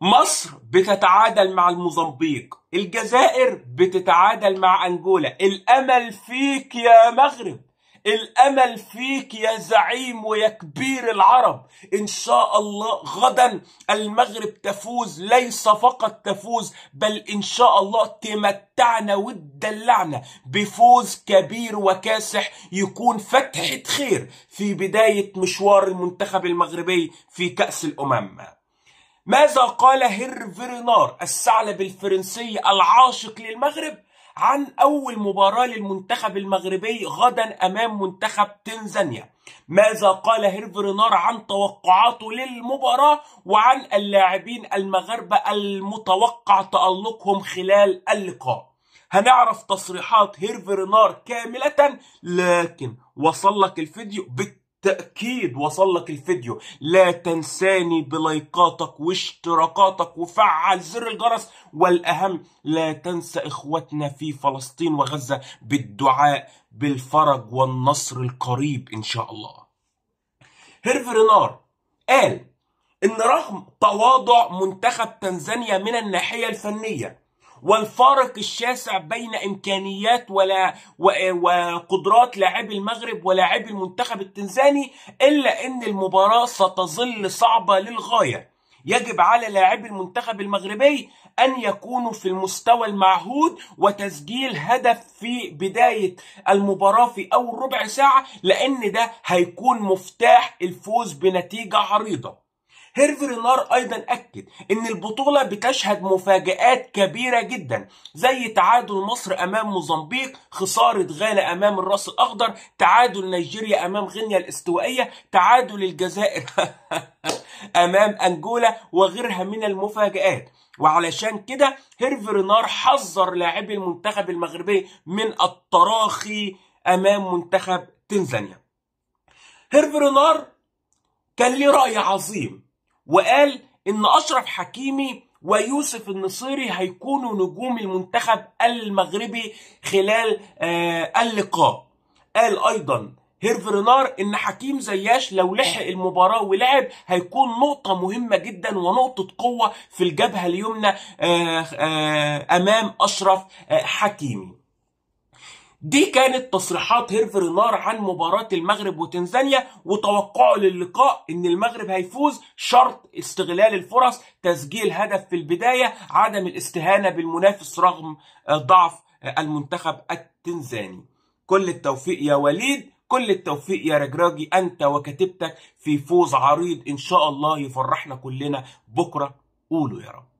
مصر بتتعادل مع الموزمبيق، الجزائر بتتعادل مع أنجولا. الأمل فيك يا مغرب، الأمل فيك يا زعيم ويا كبير العرب. إن شاء الله غدا المغرب تفوز، ليس فقط تفوز بل إن شاء الله تمتعنا وتدلعنا بفوز كبير وكاسح، يكون فتحة خير في بداية مشوار المنتخب المغربي في كأس الأمم. ماذا قال هيرفي رينار الثعلب الفرنسي العاشق للمغرب عن أول مباراة للمنتخب المغربي غدا أمام منتخب تنزانيا؟ ماذا قال هيرفي رينار عن توقعاته للمباراة وعن اللاعبين المغاربة المتوقع تألقهم خلال اللقاء؟ هنعرف تصريحات هيرفي رينار كاملة، لكن وصل لك الفيديو؟ بالتأكيد وصل لك الفيديو. لا تنساني بلايكاتك واشتراكاتك وفعل زر الجرس، والأهم لا تنسى إخوتنا في فلسطين وغزة بالدعاء بالفرج والنصر القريب إن شاء الله. هيرفي رينار قال إن رغم تواضع منتخب تنزانيا من الناحية الفنية والفارق الشاسع بين إمكانيات وقدرات لاعبي المغرب ولاعبي المنتخب التنزاني، إلا أن المباراة ستظل صعبة للغاية. يجب على لاعبي المنتخب المغربي أن يكونوا في المستوى المعهود وتسجيل هدف في بداية المباراة في أول ربع ساعة، لأن ده هيكون مفتاح الفوز بنتيجة عريضة. هيرفي رينار أيضا أكد أن البطولة بتشهد مفاجآت كبيرة جدا، زي تعادل مصر أمام موزمبيق، خسارة غانا أمام الراس الأخضر، تعادل نيجيريا أمام غينيا الاستوائية، تعادل الجزائر أمام أنجولا، وغيرها من المفاجآت. وعلشان كده هيرفي رينار حذر لاعبي المنتخب المغربي من التراخي أمام منتخب تنزانيا. هيرفي رينار كان ليه رأي عظيم وقال إن أشرف حكيمي ويوسف النصيري هيكونوا نجوم المنتخب المغربي خلال اللقاء. قال أيضا هيرفي رينار إن حكيم زياش لو لحق المباراة ولعب هيكون نقطة مهمة جدا ونقطة قوة في الجبهة اليمنى أمام أشرف حكيمي. دي كانت تصريحات هيرفي رينار عن مباراة المغرب وتنزانيا وتوقعه للقاء ان المغرب هيفوز، شرط استغلال الفرص، تسجيل هدف في البداية، عدم الاستهانة بالمنافس رغم ضعف المنتخب التنزاني. كل التوفيق يا وليد، كل التوفيق يا رجراجي، انت وكتيبتك في فوز عريض ان شاء الله يفرحنا كلنا بكرة. قولوا يا رب.